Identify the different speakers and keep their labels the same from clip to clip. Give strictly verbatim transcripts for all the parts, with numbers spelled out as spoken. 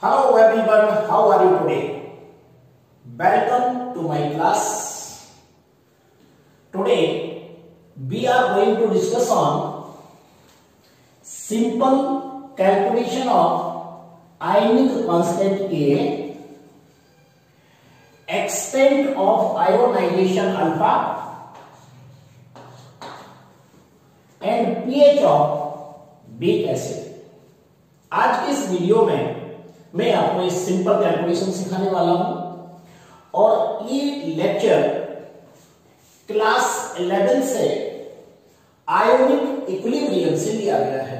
Speaker 1: Hello everyone, how are you today? Welcome to my class. Today we are going to discuss on simple calculation of ionic constant Ka, extent of ionization alpha and pH of weak acid. आज के इस video में मैं आपको एक simple calculation सिखाने वाला हूं और ये लेक्चर क्लास इलेवन से आयोनिक इक्विलिब्रियम से लिया गया है।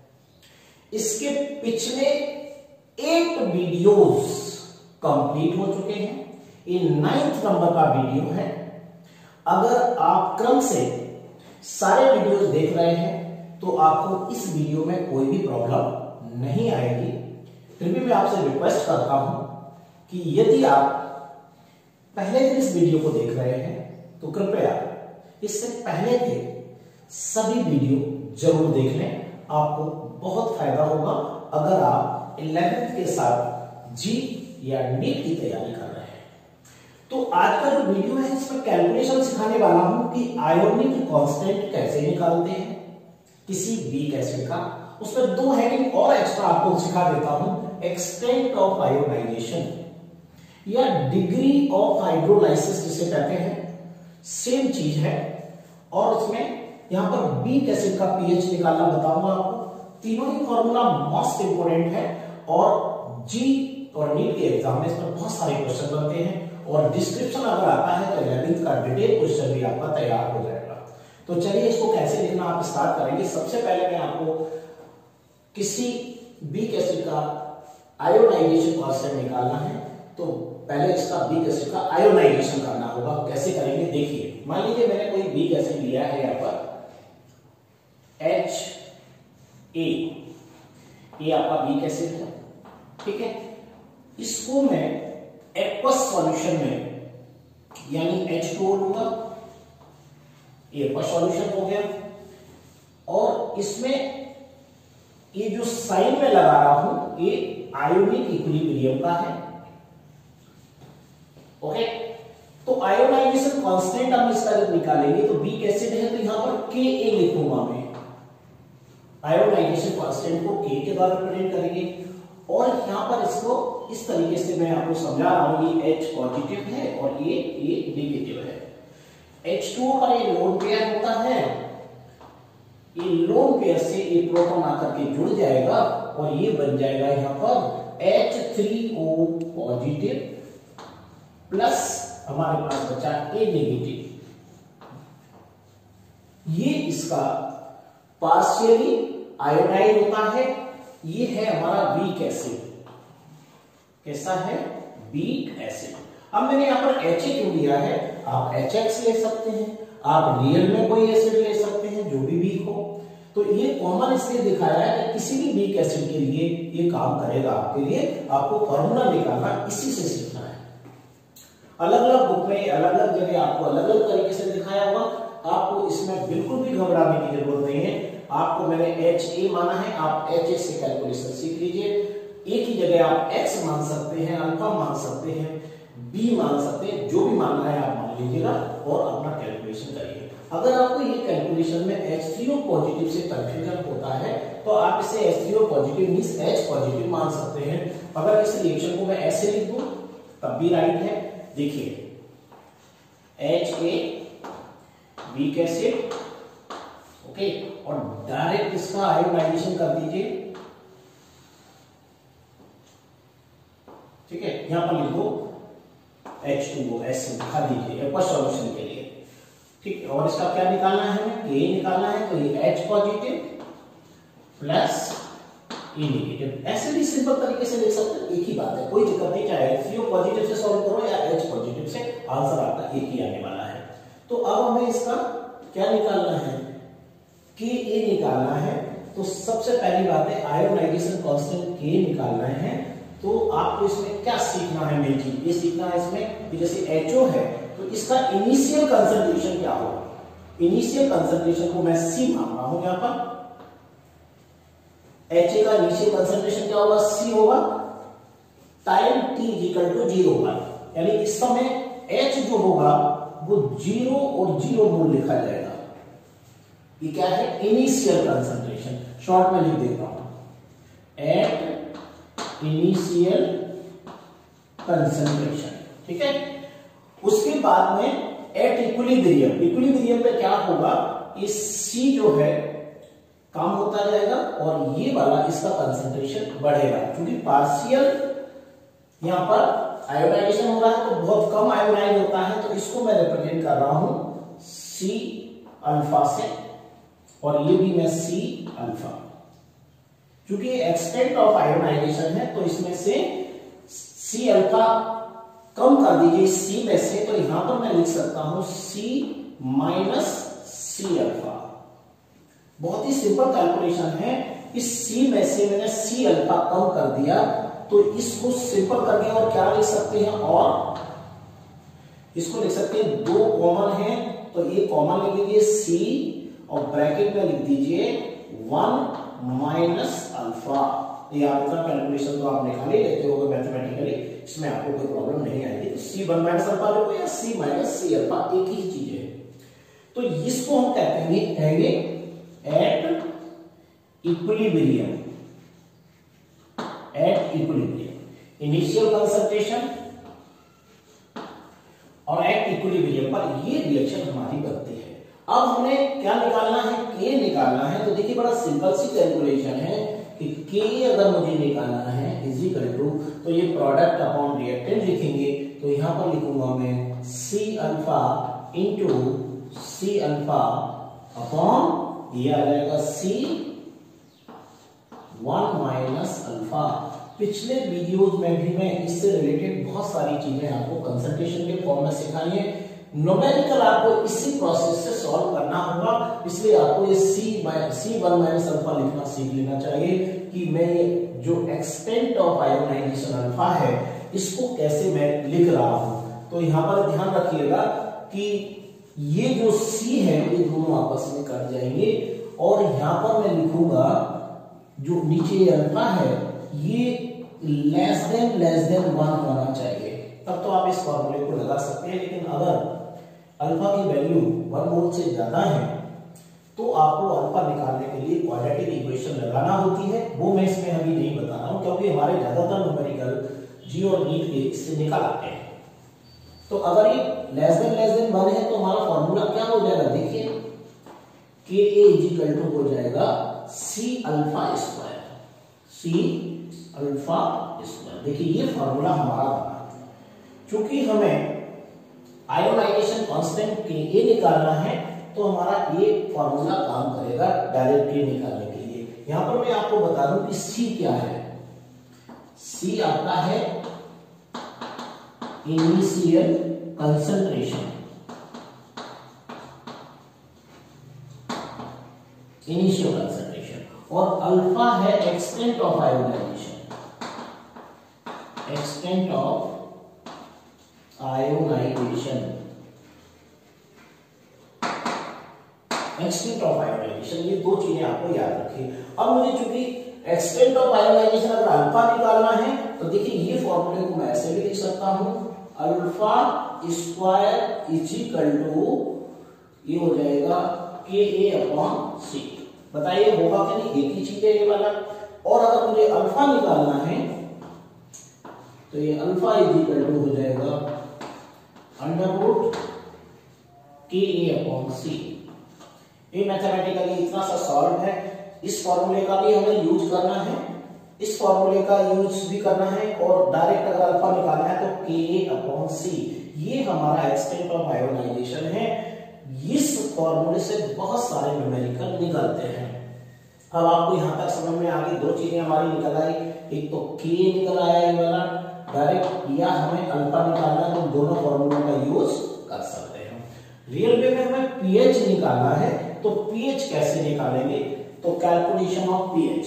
Speaker 1: इसके पिछले एट वीडियोस कंप्लीट हो चुके हैं, ये नाइन्थ नंबर का वीडियो है। अगर आप क्रम से सारे वीडियोस देख रहे हैं तो आपको इस वीडियो में कोई भी प्रॉब्लम नहीं आएगी। फिर भी मैं आपसे रिक्वेस्ट करता हूं कि यदि आप पहले दिन इस वीडियो को देख रहे हैं तो कृपया इससे पहले के सभी वीडियो जरूर देख लें। आपको बहुत फायदा होगा अगर आप इलेवेंथ के साथ जी या नीट की तैयारी कर रहे हैं। तो आज का जो वीडियो है इसमें कैलकुलेशन सिखाने वाला हूं कि आयोनिक कांस्टेंट कैसे निकालते हैं किसी वीक एसिड का। उसमें दो हेडिंग और एक्स्ट्रा आपको सिखा देता हूं, एक्सटेंट ऑफ आयोनाइजेशन या डिग्री ऑफ हाइड्रोलाइसिस जिसे कहते हैं, सेम चीज है। और उसमें यहां पर बीक एसिड का पीएच निकालना बताऊंगा आपको। तीनों ही फॉर्मूला मोस्ट इंपोर्टेंट है और जी और नीट के एग्जाम में इस पर बहुत सारे क्वेश्चन बनते हैं और डिस्क्रिप्शन अगर आता है तो इलेवेंथ का डिटेल क्वेश्चन भी आपका तैयार हो जाएगा। तो चलिए इसको कैसे लिखना आप स्टार्ट करेंगे। सबसे पहले मैं आपको किसी बीक एसिड का आयोनाइजेशन कांस्टेंट निकालना है तो पहले इसका बीक एसिड का आयोनाइजेशन करना होगा। कैसे करेंगे देखिए। मान लीजिए मैंने कोई बीक एसिड लिया है यहां पर एच ए, ये आपका बीक एसिड है, ठीक है। इसको मैं एक्वस सॉल्यूशन में यानी एच टू ओ लूंगा, ये एक्वस सॉल्यूशन हो गया। और इसमें ये जो साइन में लगा रहा हूं ये आयोनिक इक्विलिब्रियम का है, ओके। तो आयोनाइजेशन कांस्टेंट हम इसका जब निकालेंगे तो बीक एसिड है तो यहां पर के ए लिखूंगा मैं। आयोनाइजेशन कांस्टेंट को के के द्वारा रिप्रेजेंट करेंगे और यहां पर इसको इस तरीके से मैं आपको समझा रहा हूं, ये H पॉजिटिव है और ये ये नेगेटिव है। एच टू ओ का ये लोन पेयर होता है, ये लोन पेयर से ये प्रोटॉन आकर के जुड़ जाएगा और ये बन जाएगा यहां पर H three O positive plus हमारे पास बचा ए नेगेटिव। ये इसका पार्शियली आयोनाइड होता है। ये है हमारा वीक एसिड। कैसा है? Weak acid. अब मैंने यहां पर एच ए क्यों लिया है? आप एच एक्स ले सकते हैं, आप रियल में कोई एसिड ले सकते हैं जो भी वीक हो। तो ये कॉमन इसलिए दिखाया है कि किसी भी वीक एसिड के लिए ये काम करेगा। आपके लिए आपको फॉर्मूला निकालना इसी से सीखना है। अलग अलग बुक में अलग अलग जगह आपको अलग अलग तरीके से दिखाया हुआ, आपको इसमें बिल्कुल भी घबराने की जरूरत नहीं है। आपको मैंने एच ए माना है, आप एच ए से कैलकुलेशन सीख लीजिए। एक ही जगह आप एक्स मान सकते हैं, अल्फा मान सकते हैं, बी मान सकते हैं, जो भी मानना है आप मान लीजिएगा और अपना कैलकुलेशन करिए। अगर आपको ये कैलकुलेशन में एच थ्री ओ पॉजिटिव से कंफ्यूजन होता है तो आप इसे H three O positive means H positive मान सकते हैं। अगर इस रिएक्शन को मैं ऐसे लिख दूं तब भी राइट है। देखिए H A weak acid, okay, और डायरेक्ट इसका आयोनाइजेशन कर दीजिए, ठीक है। यहां पर लिख दो एच टू ओ ऐसे लिखा दीजिए एक्वस सॉल्यूशन के लिए, ठीक है। और इसका क्या निकालना है? हमें के निकालना है। तो ये H positive plus A negative, ऐसे भी सिंपल तरीके से लिख सकते हैं, एक ही बात है, कोई दिक्कत नहीं। चाहे एच थ्री ओ पॉजिटिव से सॉल्व करो या H पॉजिटिव से, आंसर आपका एक ही आने वाला है। तो अब हमें इसका क्या निकालना है? के ए निकालना है। तो सबसे पहली बात है आयोनाइजेशन कांस्टेंट के निकालना है। तो आपको इसमें क्या सीखना है? मेन चीज ये सीखना है इसमें कि जैसे एच ओ है तो इसका इनिशियल कंसंट्रेशन क्या होगा। इनिशियल कंसंट्रेशन को मैं सी मान रहा हूं यहां पर। एच ए का इनिशियल कंसंट्रेशन क्या होगा? सी होगा। Time T equal to zero पर, यानी इस समय एच जो होगा वो जीरो और जीरो मोल लिखा जाएगा। ये क्या है? Initial concentration. शॉर्ट में लिख देता हूं, एट इनिशियल कंसंट्रेशन। ठीक है। उसके बाद में एट इक्विलिब्रियम, इक्विलिब्रियम पे क्या होगा, इस सी जो है कम होता जाएगा और ये वाला इसका कंसंट्रेशन बढ़ेगा, क्योंकि पार्शियल यहां पर आयोनाइजेशन हो रहा है तो बहुत कम आयोनाइज होता है, तो इसको मैं रिप्रेजेंट कर रहा हूं सी अल्फा से, और ये भी मैं सी अल्फा, क्योंकि एक्सटेंट ऑफ आयोनाइजेशन है तो इसमें से सी अल्फा कम कर दीजिए सी में से, तो यहां पर मैं लिख सकता हूं सी माइनस सी अल्फा। बहुत ही सिंपल कैलकुलेशन है। इस सी में से मैंने सी अल्फा कम कर दिया, तो इसको सिंपल करके और क्या लिख सकते हैं, और इसको लिख सकते हैं, दो कॉमन है तो ये कॉमन लिख लीजिए सी, और ब्रैकेट में लिख दीजिए वन माइनस अल्फा। ये आपका कैलकुलेशन तो आप निकाल ही लेते होगे मैथमेटिकली, इसमें आपको कोई प्रॉब्लम नहीं आएगी। तो सी वन माइनस अल्फा लिखो या सी माइनस सी अल्फा, एक ही चीज है। तो इसको हम कहते हैं कहेंगे at equilibrium, at equilibrium initial concentration और एट इक्विलिब्रियम पर ये रिएक्शन हमारी बनती है। अब हमें क्या निकालना है, के निकालना है। तो देखिए बड़ा सिंपल सी कैलकुलेशन है कि के अगर मुझे निकालना है इज इक्वल टू, तो ये प्रोडक्ट अपॉन रिएक्टेंट लिखेंगे, तो यहां पर लिखूंगा मैं C alpha into C alpha upon ये आ जाएगा सी वन माइनस अल्फा। पिछले वीडियोस में भी मैं इससे रिलेटेड बहुत सारी चीजें आपको कंसंट्रेशन के फॉर्म में सिखाई है। न्यूमेरिकल आपको इसी प्रोसेस से सॉल्व करना होगा, इसलिए आपको ये C C one minus alpha लिखना सीख लेना चाहिए कि मैं जो एक्सटेंट ऑफ आयोनाइजेशन अल्फा है इसको कैसे मैं लिख रहा हूं। तो यहां पर ध्यान रखिएगा कि ये जो सी है ये दोनों आपस में कट जाएंगे, और यहां पर मैं लिखूंगा जो नीचे अल्फा है ये less than less than one होना चाहिए, तब तो आप इस फॉर्मूले को लगा सकते हैं। लेकिन अगर अल्फा की वैल्यू वन मोल से ज्यादा है तो आपको अल्फा निकालने के लिए क्वाड्रेटिक इक्वेशन लगाना होती है। वो मैं इसमें अभी नहीं बता रहा हूं, क्योंकि हमारे ज्यादातर न्यूमेरिकल जी और नीट के इससे निकल आते हैं। तो अगर ये less than less than one है तो हमारा फॉर्मूला क्या हो जाएगा, देखिए के ए इज इक्वल टू हो जाएगा C alpha square, C alpha square. देखिए ये फॉर्मूला हमारा बना। चूंकि हमें आयोनाइजेशन कांस्टेंट के ए निकालना है तो हमारा ये फॉर्मूला काम करेगा डायरेक्ट के निकालने के लिए। यहां पर मैं आपको बता दूं कि सी क्या है, सी आपका है इनिशियल कंसंट्रेशन, इनिशियल कंसंट्रेशन, और अल्फा है extent of ionization, extent of ionization, extent of ionization. ये दो चीजें आपको याद रखिए। अब मुझे चूंकि एक्सटेंट ऑफ आयोनाइजेशन अगर अल्फा निकालना है तो देखिए ये फॉर्मूले को मैं ऐसे भी लिख सकता हूं, alpha square is equal to ये हो जाएगा के ए अपॉन सी। बताइए होगा कि नहीं, एक ही चीज है ये वाला। और अगर मुझे अल्फा निकालना है तो ये अल्फा इज इक्वल टू हो जाएगा अंडर रूट के ए अपॉन सी। ये मैथमेटिकली इतना सा सॉल्व है। इस फॉर्मूले का भी हमें यूज करना है, इस फॉर्मूले का यूज भी करना है, और डायरेक्ट अगर अल्फा निकालना है तो के ए अपॉन सी। ये हमारा एक्सटेंट ऑफ आयोनाइजेशन है। इस फॉर्मूले से बहुत सारे न्यूमेरिकल निकलते हैं। अब आपको यहां तक समझ में आ गई, दो चीजें हमारी निकल आई, एक तो के निकल आया ये वाला डायरेक्ट, या हमें अल्फा निकालना है तो दोनों फॉर्मूलों का यूज कर सकते हैं। रियल वे में हमें पीएच निकालना है तो पीएच कैसे निकालेंगे, तो calculation of pH,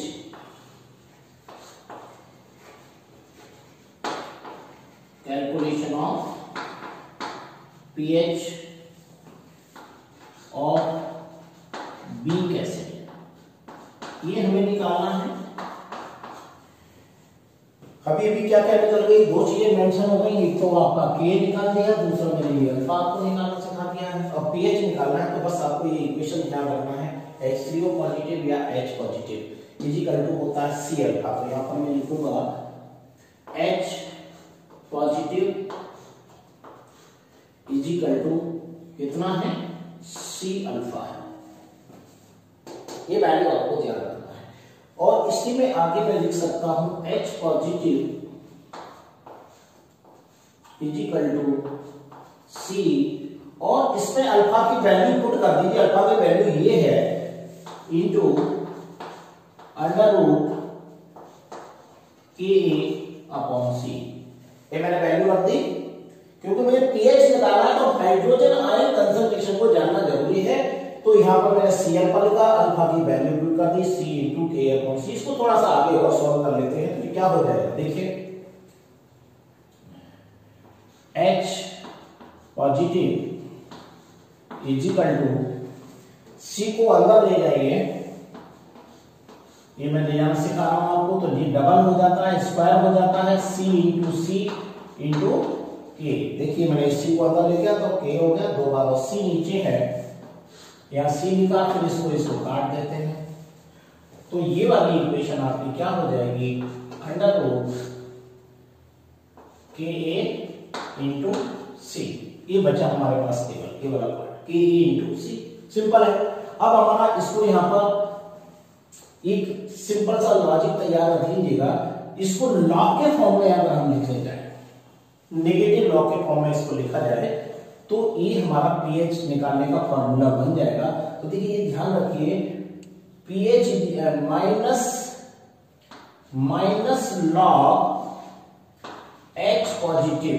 Speaker 1: calculation of pH of B कैसे, ये हमें निकालना है। अभी अभी क्या क्या निकल गई, दो चीजें मेंशन हो गई, एक तो आपका के निकाल दिया, दूसरा मैंने ये अल्फा आपको निकालना सिखा दिया है। अब पीएच निकालना है, तो बस आपको ये इक्वेशन ध्यान रखना है, एच थ्री ओ पॉजिटिव या H positive is equal to होता है सी अल्फा। तो यहाँ पर मैं लिखूंगा H positive is equal to कितना है, सी अल्फा है। ये वैल्यू आपको ध्यान रखना है। और इसी में आगे मैं लिख सकता हूं H positive is equal to C, और इसमें अल्फा की वैल्यू पुट कर दीजिए। अल्फा की वैल्यू ये है इंटू अंडर रूट के अपॉन सी। ये मैंने वैल्यू रख दी, क्योंकि मुझे पीएच निकालना है तो हाइड्रोजन आयन कंसंट्रेशन को जानना जरूरी है। तो यहां पर मैंने सी अल्फा लिखा, अल्फा की वैल्यू पुट कर दी सी इंटू के अपॉन सी। इसको थोड़ा सा आगे और सॉल्व कर लेते हैं, तो क्या हो जाएगा देखिए, H positive is equal to C को अंदर ले जाइए, ये मैं ले जाना सिखा रहा हूं आपको, तो जी डबल हो जाता है, स्क्वायर हो जाता है, सी इंटू सी इंटू के। देखिए मैंने सी को अंदर ले गया तो के हो गया, दो बार सी नीचे है, यहाँ सी लिखा, फिर इसको इसको काट देते हैं। तो ये वाली इक्वेशन आपकी क्या हो जाएगी, अंडर रूट के ए इंटू सी। ये बचा हमारे पास केवल ये वाला पार्ट, के ए इंटू सी। सिंपल है। अब हमारा इसको यहाँ पर एक सिंपल सा लॉजिक तैयार रख लीजिएगा। इसको लॉग के फॉर्म में अगर हम लिखने जाए, नेगेटिव लॉग के फॉर्म में इसको लिखा जाए, तो ये हमारा पीएच निकालने का फॉर्मूला बन जाएगा। तो देखिए ये ध्यान रखिए, pH minus minus log H positive,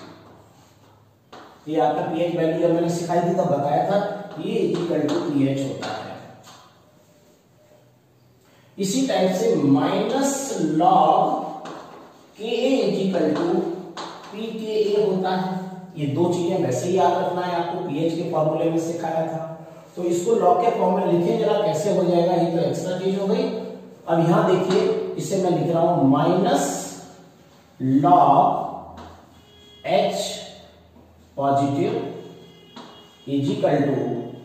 Speaker 1: ये आपका पीएच वैल्यू जब मैंने सिखाई थी तब बताया था, ये इक्वल टू पीएच होता है। इसी टाइप से minus log K equal to P K A होता है। ये दो चीजें वैसे ही याद रखना है आपको, पीएच के फॉर्मूले में सिखाया था। तो इसको लॉग के फॉर्म में लिखें जरा, कैसे हो जाएगा, ये तो एक्स्ट्रा चीज हो गई। अब यहां देखिए, इसे मैं लिख रहा हूं minus log H positive is equal to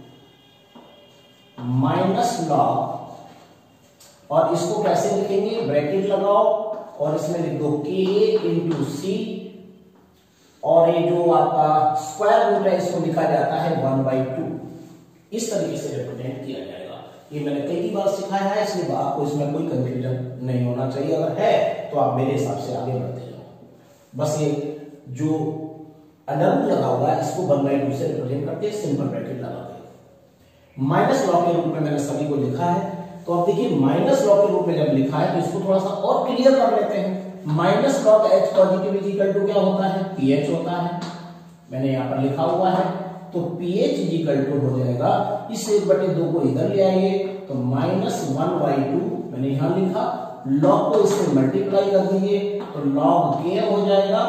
Speaker 1: minus log, और इसको कैसे लिखेंगे, ब्रैकेट लगाओ और इसमें लिख दो के इंटू सी, और ये जो आपका स्क्वायर रूट है इसको लिखा जाता है वन बाई टू। इस तरीके से रिप्रेजेंट किया जाएगा। ये मैंने कई बार सिखाया है, इसलिए आपको इसमें कोई कंफ्यूजन नहीं होना चाहिए। अगर है तो आप मेरे हिसाब से आगे बढ़ते जाओ। बस ये जो अंडर रूट लगा हुआ है इसको वन बाई टू से रिप्रेजेंट करके सिंपल ब्रैकेट लगा दें। माइनस लॉग के रूप में मैंने सभी को लिखा है। तो अब देखिए माइनस लॉग के रूप में जब लिखा है तो इसको थोड़ा सा और क्लियर कर लेते हैं। Minus log H positive is equal to क्या होता है, पीएच होता है। मैंने यहाँ पर लिखा हुआ है, तो पीएच इज इक्वल टू हो जाएगा, इस एक बटे दो को इधर ले आइए, तो माइनस वन बाई टू मैंने यहाँ लिखा, लॉग को इससे मल्टीप्लाई कर दीजिए, तो लॉग के हो जाएगा,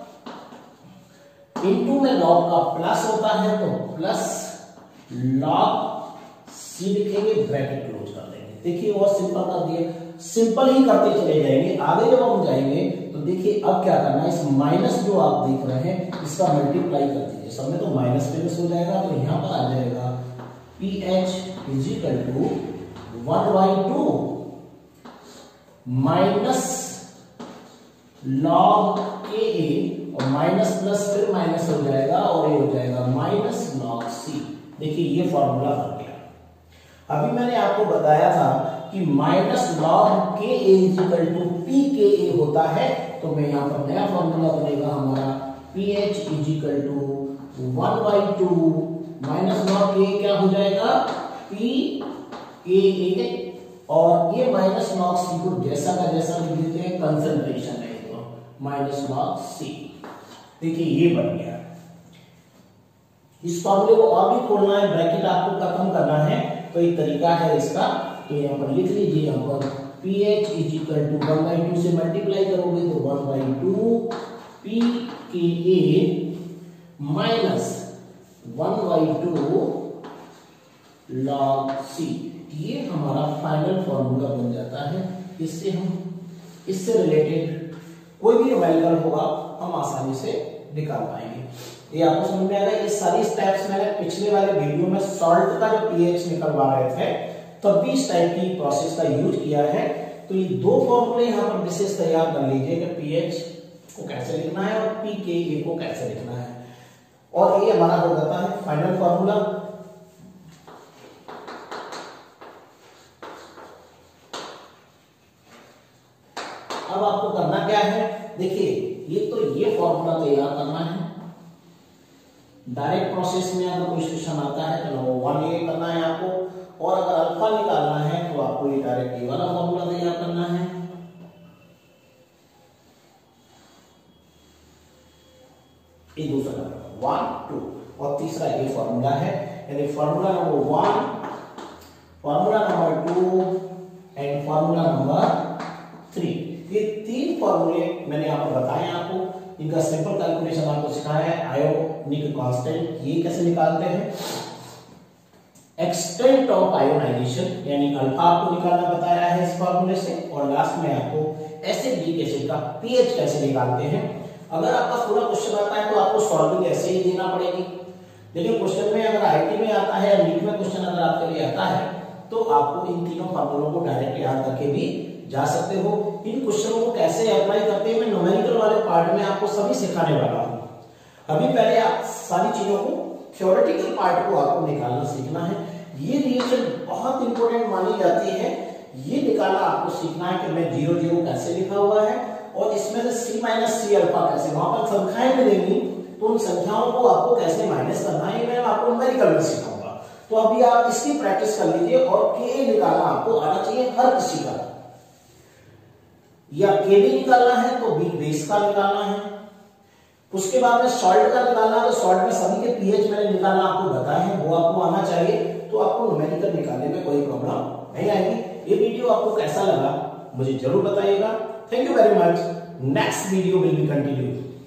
Speaker 1: इनटू में लॉग का प्लस होता है तो प्लस लॉग सी लिखेंगे, ब्रैकेट क्लोज कर देंगे। देखिए और सिंपल कर दिए, सिंपल ही करते चले जाएंगे। आगे जब हम जाएंगे तो देखिए अब क्या करना है, इस माइनस जो आप देख रहे हैं इसका मल्टीप्लाई कर दीजिए, सब में तो माइनस प्लस हो जाएगा, तो यहां पर आ जाएगा P H is equal to one by two minus log K A, और माइनस प्लस फिर माइनस हो जाएगा, और ये हो जाएगा माइनस लॉग सी। देखिए ये फॉर्मूला बन गया। अभी मैंने आपको बताया था कि minus log K A is equal to P K A होता है, तो मैं यहां पर नया फॉर्मूला बनेगा हमारा P H is equal to one by two minus log K क्या हो जाएगा, पी के ए, और ये माइनस लॉग सी को जैसा का जैसा लिख देते हैं, कंसंट्रेशन है तो माइनस लॉग सी। देखिए ये बन गया। इस फॉर्मूले को और भी खोलना है, ब्रैकेट आपको खत्म करना है, तो एक तरीका है इसका, तो यहाँ पर लिख लीजिए, यहाँ पर P H is equal to one by two से मल्टीप्लाई करोगे तो one by two P K A minus one by two log C. ये हमारा फाइनल फॉर्मूला बन जाता है। इससे हम इससे रिलेटेड कोई भी न्यूमेरिकल होगा हम आसानी से निकाल पाएंगे। ये आपको समझ में आएगा। ये सारी स्टेप्स मैंने पिछले वाले वीडियो में सॉल्ट का जो पीएच निकलवा रहे थे तब भी इस टाइप की प्रोसेस का यूज किया है। तो ये दो फॉर्मूले यहाँ पर विशेष तैयार कर लीजिए कि पीएच को कैसे लिखना है और पीके को कैसे लिखना है, और ये हमारा हो जाता है फाइनल फॉर्मूला। अब आपको करना क्या है, देखिए ये तो ये फॉर्मूला तैयार करना है। डायरेक्ट प्रोसेस में अगर कोई क्वेश्चन आता है तो वन ए करना है आपको, और अगर अल्फा निकालना है तो आपको ये डायरेक्ट ये वाला फॉर्मूला तैयार करना है। ये दूसरा वन टू, और तीसरा ये फॉर्मूला है, यानी formula number one, formula number two and formula number three. ये तीन फॉर्मूले मैंने यहाँ पर बताए आपको। इनका सिंपल कैलकुलेशन आपको सिखाया है। आयोनिक कांस्टेंट ये कैसे निकालते हैं, एक्सटेंट ऑफ आयोनाइजेशन यानी अल्फा आपको निकालना बताया है इस फॉर्मूले से, और लास्ट में आपको एसिड एसिड का पीएच कैसे निकालते हैं। अगर आपका पूरा क्वेश्चन आता है तो आपको सॉल्विंग ऐसे ही देना पड़ेगी, लेकिन क्वेश्चन में अगर आईटी में आता है या नीट में क्वेश्चन अगर आपके लिए आता है तो आपको इन तीनों फॉर्मूलों को डायरेक्ट याद करके भी जा सकते हो। इन क्वेश्चनों को कैसे अप्लाई करते हैं मैं न्यूमेरिकल वाले पार्ट में आपको सभी सिखाने वाला हूं। अभी पहले आप सारी चीजों को थ्योरेटिकल पार्ट को आपको निकालना सीखना है। ये रिएक्शन बहुत इंपॉर्टेंट मानी जाती है, ये निकालना आपको सीखना है कि मैं जीरो जीरो कैसे लिखा हुआ है और इसमें से सी माइनस सी अल्फा कैसे, वहां पर संख्याएं मिलेंगी तो उन संख्याओं को आपको कैसे माइनस करना है मैं आपको न्यूमेरिकल में सिखाऊंगा। तो अभी आप इसकी प्रैक्टिस कर लीजिए, और के निकालना आपको आना चाहिए हर किसी का। या के भी निकालना है तो बी बेस का निकालना है। उसके बाद में सॉल्ट का निकालना है तो सॉल्ट में सभी के पीएच मैंने निकालना आपको बताया है, वो आपको आना चाहिए। तो आपको न्यूमेरिकल निकालने में कोई प्रॉब्लम नहीं आएगी। ये वीडियो आपको कैसा लगा मुझे जरूर बताइएगा। Thank you very much. Next video will be continue.